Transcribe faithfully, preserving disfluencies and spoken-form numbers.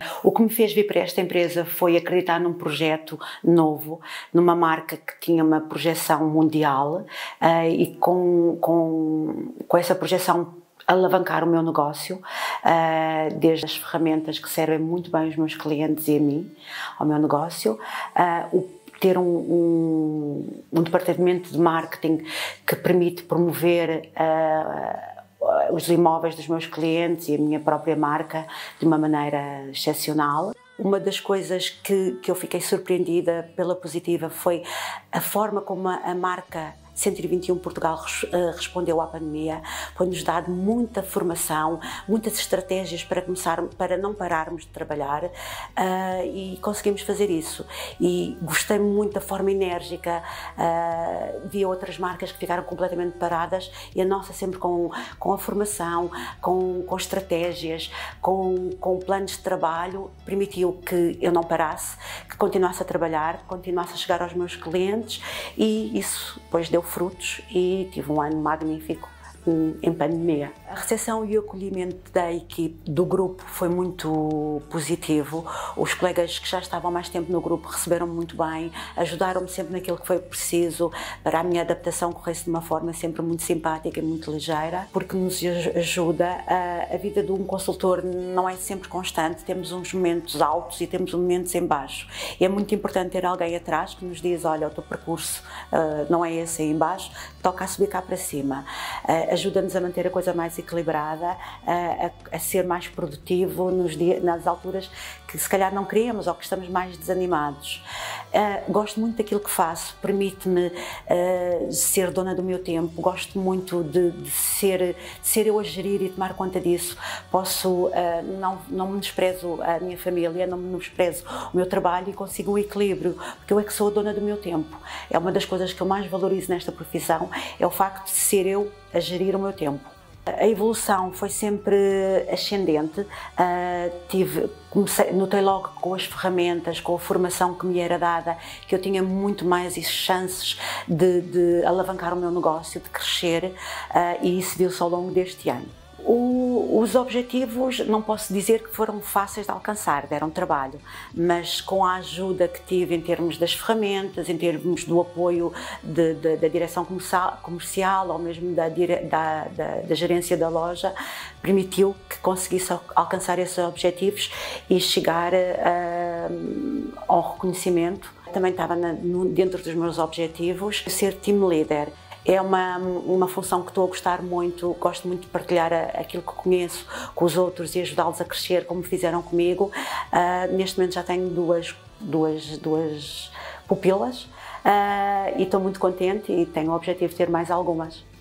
O que me fez vir para esta empresa foi acreditar num projeto novo, numa marca que tinha uma projeção mundial uh, e com, com, com essa projeção alavancar o meu negócio, uh, desde as ferramentas que servem muito bem aos meus clientes e a mim, ao meu negócio, uh, o ter um, um, um departamento de marketing que permite promover uh, os imóveis dos meus clientes e a minha própria marca de uma maneira excepcional. Uma das coisas que, que eu fiquei surpreendida pela positiva foi a forma como a, a marca cento e vinte e um Portugal respondeu à pandemia. Foi-nos dado muita formação, muitas estratégias para começar, para não pararmos de trabalhar, uh, e conseguimos fazer isso. E gostei muito da forma enérgica. Uh, vi outras marcas que ficaram completamente paradas e a nossa sempre com, com a formação, com, com estratégias, com, com planos de trabalho, permitiu que eu não parasse, que continuasse a trabalhar, que continuasse a chegar aos meus clientes, e isso depois deu frutos e tive um ano magnífico em pandemia. A recepção e o acolhimento da equipe, do grupo, foi muito positivo. Os colegas que já estavam mais tempo no grupo receberam-me muito bem, ajudaram-me sempre naquilo que foi preciso para a minha adaptação corresse de uma forma sempre muito simpática e muito ligeira, porque nos ajuda. A, a vida de um consultor não é sempre constante, temos uns momentos altos e temos momentos em baixo. E é muito importante ter alguém atrás que nos diz: olha, o teu percurso uh, não é esse aí em baixo, toca a subir cá para cima. Uh, ajuda-nos a manter a coisa mais equilibrada, a, a, a ser mais produtivo nos dias, nas alturas que se calhar não queríamos ou que estamos mais desanimados. Uh, gosto muito daquilo que faço, permite-me uh, ser dona do meu tempo, gosto muito de, de, ser, de ser eu a gerir e tomar conta disso. Posso, uh, não, não me desprezo a minha família, não me desprezo o meu trabalho e consigo um equilíbrio, porque eu é que sou a dona do meu tempo. É uma das coisas que eu mais valorizo nesta profissão, é o facto de ser eu a gerir o meu tempo. A evolução foi sempre ascendente. Uh, tive, comecei, notei logo com as ferramentas, com a formação que me era dada, que eu tinha muito mais chances de, de alavancar o meu negócio, de crescer, uh, e isso deu-se ao longo deste ano. O, os objetivos não posso dizer que foram fáceis de alcançar, deram trabalho, mas com a ajuda que tive em termos das ferramentas, em termos do apoio de, de, da direção comercial, comercial ou mesmo da, da, da, da gerência da loja, permitiu que conseguisse alcançar esses objetivos e chegar uh, ao reconhecimento. Também estava na, no, dentro dos meus objetivos ser team leader. É uma, uma função que estou a gostar muito, gosto muito de partilhar a, aquilo que conheço com os outros e ajudá-los a crescer como fizeram comigo. Uh, neste momento já tenho duas, duas, duas pupilas, uh, e estou muito contente e tenho o objetivo de ter mais algumas.